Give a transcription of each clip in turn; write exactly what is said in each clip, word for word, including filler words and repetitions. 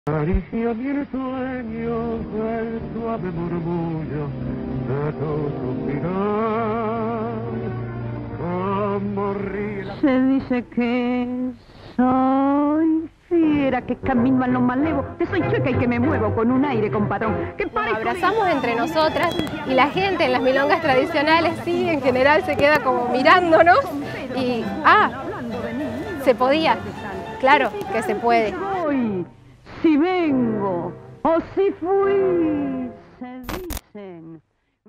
Caricia mi sueño, el suave murmullo de tu suspirar, como ríe la... Se dice que soy fiera, que camino a lo malevo, que soy chueca y que me muevo con un aire compadrón. Que Nos abrazamos entre nosotras y la gente en las milongas tradicionales sí, en general se queda como mirándonos y, ah, se podía, claro que se puede. Hoy, si vengo o si fui, se dicen.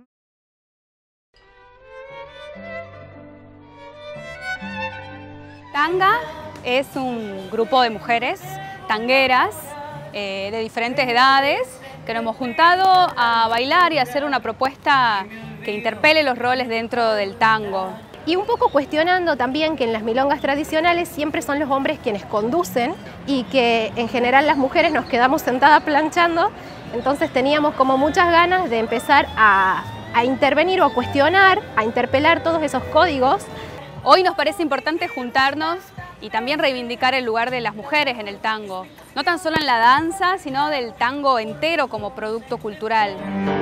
Tanga es un grupo de mujeres tangueras eh, de diferentes edades que nos hemos juntado a bailar y a hacer una propuesta que interpele los roles dentro del tango. Y un poco cuestionando también que en las milongas tradicionales siempre son los hombres quienes conducen y que en general las mujeres nos quedamos sentadas planchando, entonces teníamos como muchas ganas de empezar a, a intervenir o a cuestionar, a interpelar todos esos códigos. Hoy nos parece importante juntarnos y también reivindicar el lugar de las mujeres en el tango, no tan solo en la danza, sino del tango entero como producto cultural.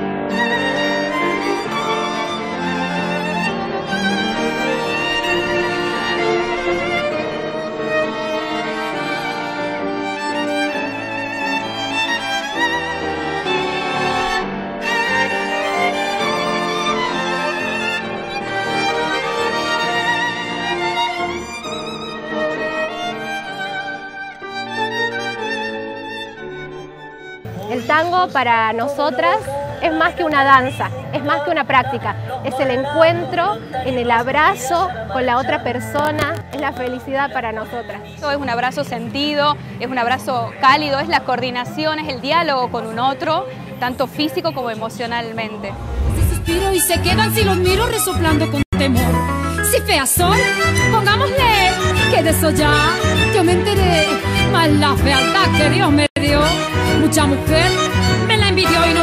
El tango para nosotras es más que una danza, es más que una práctica, es el encuentro, en el abrazo con la otra persona, es la felicidad para nosotras. Esto es un abrazo sentido, es un abrazo cálido, es la coordinación, es el diálogo con un otro, tanto físico como emocionalmente. Si suspiro y se quedan si los miro resoplando con temor. Si feas son, pongámosle que de eso ya yo me enteré, más la fealdad que Dios me dio. Mucha mujer me la envidió y no